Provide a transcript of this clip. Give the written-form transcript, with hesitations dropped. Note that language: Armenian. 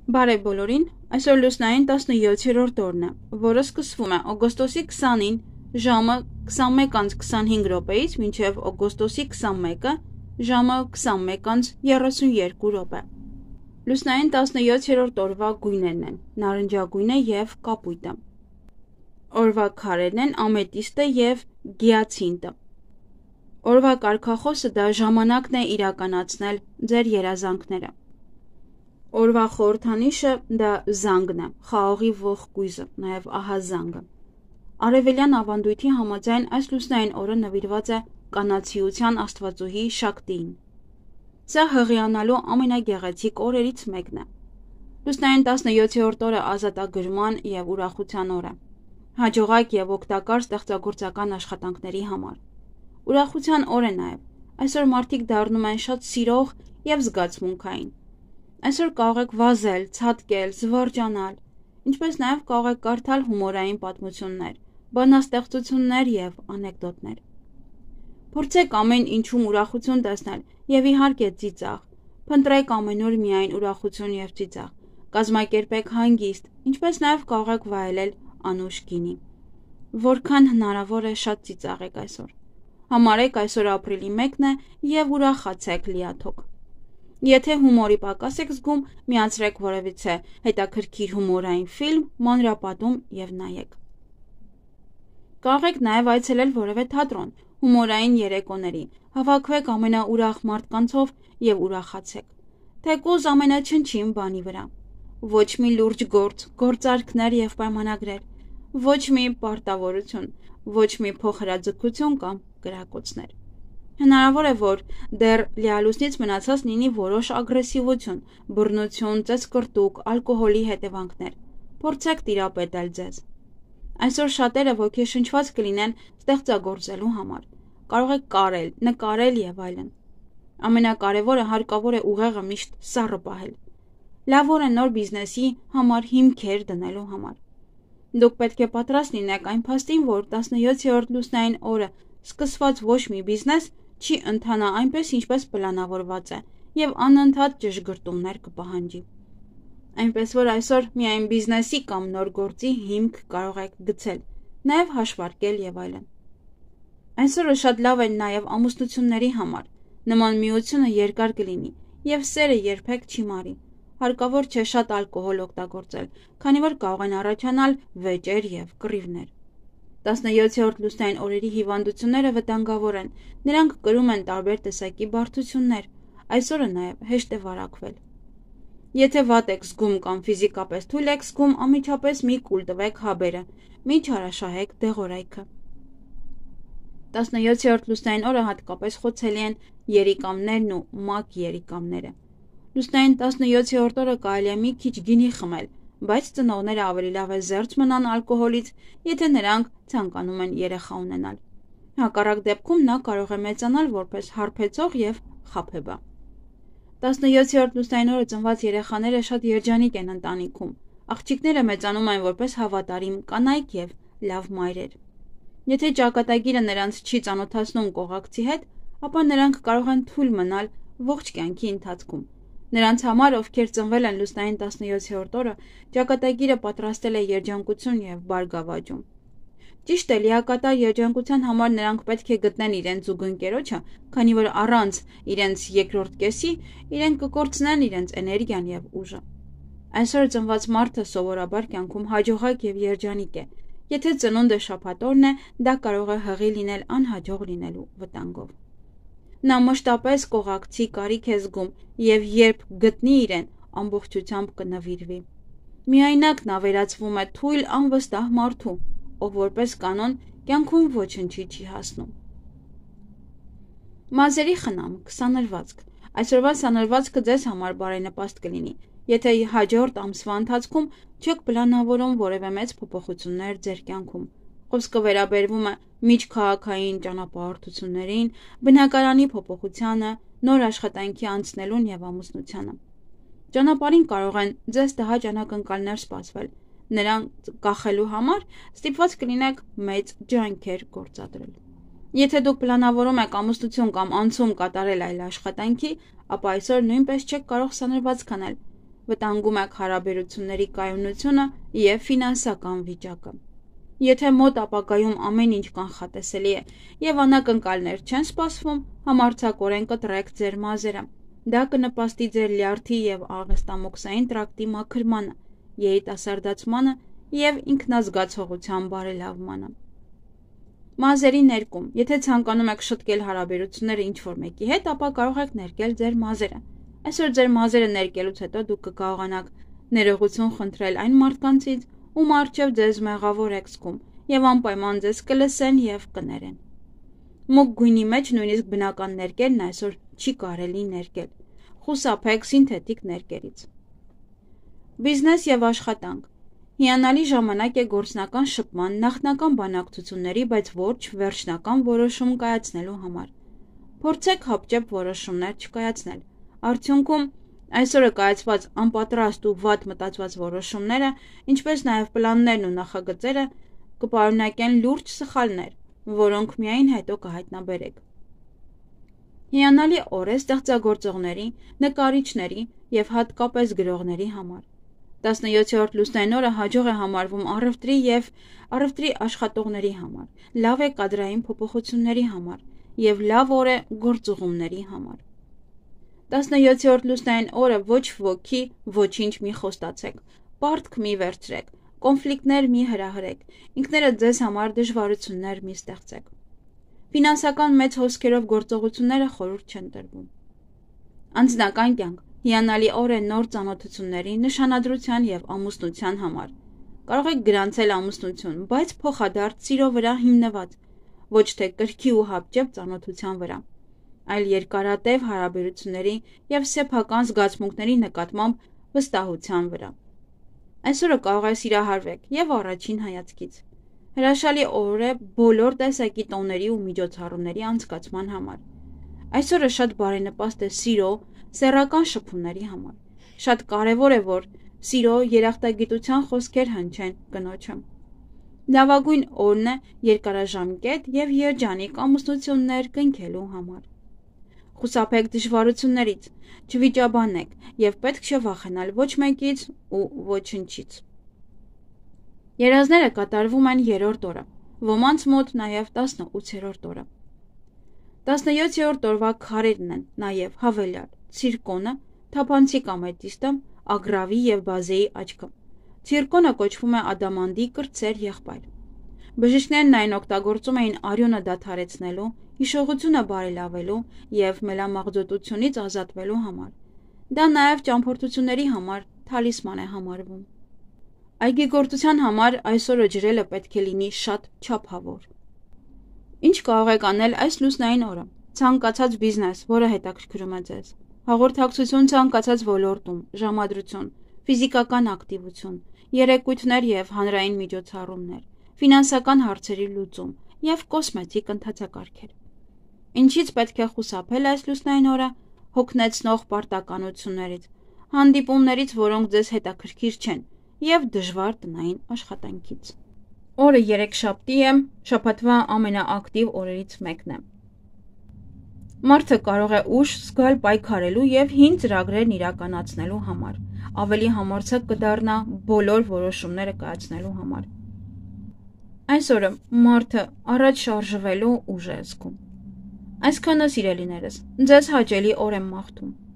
Բարև բոլորին, այսօր լուսնային 17-րդ օրն է, որը սկսվում է օգոստոսի 20-ին ժամը 21:25-ից մինչև օգոստոսի 21-ը ժամը 21:32 է։ Լուսնային 17-րդ օրվա գույներն են նարնջագույնը և կապույտը։ Օրվա քարերն են ամետիստը և գիացինտը։ Օրվա կարգախոսը դա ժամանակն է իրականացնել ձեր երազանքները։ Օրվա խորհրդանիշը դա զանգն է, խաղողի ողջ կույզը, նաև ահազանգը։ Արևելյան ավանդույթի համաձայն այս լուսնային օրը նվիրված է կանացիության աստվածուհի Շակտիին։ Սա հղիանալու ամենագեղեցիկ օրերից մեկն է։ Լուսնային 17-րդ օրը ազատագրման և ուրախության օր է, հաջողակ և օգտակար ստեղծագործական աշխատանքների համար։ Ուրախության օր է նաև, այսօր մարդիկ դառնում են շատ սիրող և զգացմունքային։ Այսօր կարող եք վազել, ցատկել, զվարճանալ, ինչպես նաև կարող եք կարդալ հումորային պատմություններ, բանաստեղծություններ և անեկդոտներ։ Փորձեք ամեն ինչում ուրախություն տեսնել և իհարկե ծիծաղ, փնտրեք ամենուր միայն ուրախություն և ծիծաղ, կազմակերպեք հանգիստ, ինչպես նաև կարող եք վայելել անուշ գինի։ Որքան հնարավոր է շատ ծիծաղեք այսօր։ Համարեք այսօր ապրիլի 1-ն է և ուրախացեք լիաթոք։ Եթե հումորի պակաս եք զգում, միացրեք որևիցե հետաքրքիր հումորային ֆիլմ, մանրապատում և նայեք։ Կարող եք նաև այցելել որևէ թատրոն, հումորային երեկոների, հավաքվեք ամենաուրախ մարդկանցով և ուրախացեք, թեկուզ ամենաչնչին բանի վրա։ Ոչ մի լուրջ գործ, գործարքներ և պայմանագրեր, ոչ մի պարտավորություն, ոչ մի փոխհրաձգություն կամ կրակոցներ։ Հնարավոր է, որ դեռ լիալուսնից մնացած լինի որոշ ագրեսիվություն, բռնություն, ծեծկռտուք, ալկոհոլի հետևանքներ։ Փորձեք տիրապետել ձեզ։ Այսօր շատերը ոգեշնչված կլինեն ստեղծագործելու համար։ Կարող եք կարել, նկարել և այլն։ Ամենակարևորը հարկավոր է ուղեղը միշտ սառը պահել։ Լավ օր է նոր բիզնեսի համար հիմքեր դնելու համար։ Դուք պետք է պատրաստ լինեք այն փաստին, որ 17-րդ լուսնային օրը սկսված ոչ մի բիզնես չի ընթանա այնպես, ինչպես պլանավորված է, և անընդհատ ճշգրտումներ կպահանջի։ Այնպես որ այսօր միայն բիզնեսի կամ նոր գործի հիմք կարող եք գցել, նաև հաշվարկել և այլն։ Այսօրը շատ լավ է նաև ամուսնությունների համար։ Նման միությունը երկար կլինի, և սերը երբեք չի մարի։ Հարկավոր չէ շատ ալկոհոլ օգտագործել, քանի որ կարող են առաջանալ վեճեր և կռիվներ։ 17-րդ լուսնային օրերի հիվանդությունները վտանգավոր են, նրանք կրում են տարբեր տեսակի բարդություններ, այսօրը նաև հեշտ է վարակվել։ Եթե վատ եք զգում կամ ֆիզիկապես թույլ եք զգում, անմիջապես մի կուլ տվեք հաբերը, մի չարաշահեք դեղորայքը։ 17-րդ լուսնային օրը հատկապես խոցելի են երիկամներն ու մակ երիկամները։ Լուսնային 17-րդ օրը կարելի է մի քիչ գինի խմել, բայց ծնողները ավելի լավ է զերծ մնան ալկոհոլից, եթե նրանք ցանկանում են երեխա ունենալ։ Հակառակ դեպքում նա կարող է մեծանալ որպես հարբեցող և խաբեբա։ 17-րդ լուսնային օրը ծնված երեխաները շատ երջանիկ են ընտանիքում։ Աղջիկները մեծանում են որպես հավատարիմ կանայք և լավ մայրեր։ Եթե ճակատագիրը նրանց չի ծանոթացնում կողակցի հետ, ապա նրանք կարող են թույլ մնալ ողջ կյանքի ընթացքում։ Նրանց համար, ովքեր ծնվել են լուսնային 17-րդ օրը, ճակատագիրը պատրաստել է երջանկություն և բարգավաճում։ Ճիշտ է, լիակատար երջանկության համար նրանք պետք է գտնեն իրենց զուգընկերոջը, քանի որ առանց իրենց երկրորդ կեսի իրենք կկորցնեն իրենց էներգիան և ուժը։ Այսօր ծնված մարդը սովորաբար կյանքում հաջողակ և երջանիկ է։ Եթե ծնունդը շաբաթօրն է, դա կարող է հղի լինել անհաջող լինելու վտանգով։ Նա մշտապես կողակցի կարիք է զգում և երբ գտնի իրեն, ամբողջությամբ կնվիրվի։ Միայնակ նա վերածվում է թույլ անվստահ մարդու, ով որպես կանոն կյանքում ոչնչի չի հասնում։ Մազերի խնամք, սանրվածք։ Այսօրվա սանրվածքը ձեզ համար բարենպաստ կլինի, եթե հաջորդ ամսվա ընթացքում չեք պլանավորում որևէ մեծ փոփոխություններ ձեր կյանքում։ Խոսքը վերաբերվում է միջքաղաքային ճանապարհորդություններին, բնակարանի փոփոխությանը, նոր աշխատանքի անցնելուն և ամուսնությանը։ Ճանապարհին կարող են ձեզ տհաճ անակնկալներ սպասվել։ Նրանց կախելու համար ստիպված կլինեք մեծ ջանքեր գործադրել։ Եթե դուք պլանավորում եք ամուսնություն կամ անցում կատարել այլ աշխատանքի, ապա այսօր նույնպես չեք կարող սանրվածք անել։ վտանգում եք հարաբերությունների կայունությունը և ֆինանսական վիճակը։ Եթե մոտ ապագայում ամեն ինչ կանխատեսելի է և անակնկալներ չեն սպասվում, համարձակորեն կտրեք ձեր մազերը։ Դա կնպաստի ձեր լյարդի և աղեստամոքսային տրակտի մաքրմանը, երիտասարդացմանը և ինքնազգացողության բարելավմանը։ Մազերի ներկում։ Եթե ցանկանում եք շտկել հարաբերությունները ինչ-որ մեկի հետ, ապա կարող եք ներկել ձեր մազերը։ Այսօր ձեր մազերը ներկելուց հետո դուք կկարողանաք ներողություն խնդրել այն մարդկանցից, ում առջև ձեզ մեղավոր եք զգում, և անպայման ձեզ կլսեն և կներեն։ Մուգ գույնի մեջ նույնիսկ բնական ներկելն այսօր չի կարելի ներկել։ Խուսափեք սինթետիկ ներկերից։ Բիզնես և աշխատանք։ Հիանալի ժամանակ է գործնական շփման, նախնական բանակցությունների, բայց ոչ վերջնական որոշում կայացնելու համար։ Փորձեք հապճեպ որոշումներ չկայացնել։ Արդյունքում այսօրը կայացված անպատրաստ ու վատ մտածված որոշումները, ինչպես նաև պլաններն ու նախագծերը կպարունակեն լուրջ սխալներ, որոնք միայն հետո կհայտնաբերեք։ Հիանալի օր է ստեղծագործողների, նկարիչների և հատկապես գրողների համար։ 17-րդ լուսնային օրը հաջող է համարվում առևտրի և առևտրի աշխատողների համար, լավ է կադրային փոփոխությունների համար և լավ օր է գործուղումների համար։ 17-րդ լուսնային օրը ոչ ոքի ոչինչ մի խոստացեք, պարտք մի վերցրեք, կոնֆլիկտներ մի հրահրեք, ինքներդ ձեզ համար դժվարություններ մի ստեղծեք։ Ֆինանսական մեծ հոսքերով գործողությունները խորհուրդ չեն տրվում։ Անձնական կյանք։ Հիանալի օր է նոր ծանոթությունների, նշանադրության և ամուսնության համար։ Կարող եք գրանցել ամուսնություն, բայց փոխադարձ սիրո վրա հիմնված, ոչ թե կրքի ու հապճեպ ծանոթության վրա, այլ երկարատև հարաբերությունների և սեփական զգացմունքների նկատմամբ վստահության վրա։ Այսօրը կարող է սիրահարվեք և առաջին հայացքից։ Հրաշալի օր է բոլոր տեսակի տոների ու միջոցառումների անցկացման համար։ Այսօրը շատ բարենպաստ է սիրո, սեռական շփումների համար։ Շատ կարևոր է, որ սիրո երախտագիտության խոսքեր հնչեն կնոջը։ Լավագույն օրն է երկարաժամկետ և երջանիկ ամուսնություններ կնքելու համար։ Խուսափեք դժվարություններից, չվիճաբանեք և պետք չէ վախենալ ոչ մեկից ու ոչնչից։ Երազները կատարվում են 3-րդ օրը, ոմանց մոտ նաև 18-րդ օրը։ 17-րդ օրվա քարերն են նաև հավելյալ ցիրկոնը, թափանցիկ ամետիստը, ագրավի և բազեի աչքը։ Ցիրկոնը կոչվում է ադամանդի կրտսեր եղբայր։ Բժիշկներն այն օգտագործում էին արյունը դադարեցնելու, հիշողությունը բարելավելու և մելամաղձոտությունից ազատվելու համար։ Դա նաև ճամփորդությունների համար թալիսման է համարվում։ Այգեգործության համար այսօրը ջրելը պետք է լինի շատ չափավոր։ Ինչ կարող եք անել այս լուսնային օրը։ Ցանկացած բիզնես, որը հետաքրքրում է ձեզ։ Հաղորդակցություն ցանկացած ոլորտում, ժամադրություն, ֆիզիկական ակտիվություն, երեկույթներ և հանրային միջոցառումներ, ֆինանսական հարցերի լուծում և կոսմետիկ ընթացակարգեր։ Ինչից պետք է խուսափել այս լուսնային օրը։ Հոգնեցնող պարտականություններից, հանդիպումներից, որոնք ձեզ հետաքրքիր չեն, և դժվար տնային աշխատանքից։ Օրը երեքշաբթի է, շաբաթվա ամենաակտիվ օրերից մեկն է։ Մարդը կարող է ուշ զգալ պայքարելու և հին ծրագրերն իրականացնելու համար, ավելի համարձակ կդառնա բոլոր որոշումները կայացնելու համար։ Այսօրը մարդը առաջ շարժվելու ուժ է զգում։ Այսքանը սիրելիներս, ձեզ հաճելի օր եմ մաղթում։